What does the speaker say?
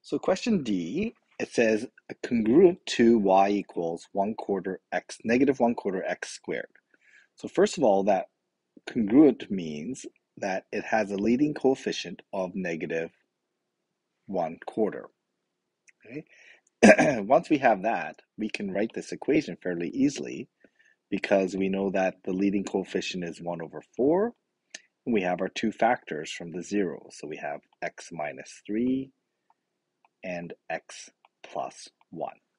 So question D, it says congruent to y equals 1/4 x, negative 1/4 x squared. So first of all, that congruent means that it has a leading coefficient of negative 1/4. Okay? Once we have that, we can write this equation fairly easily because we know that the leading coefficient is 1/4, and we have our two factors from the zeros. So we have x minus 3 and x plus 1.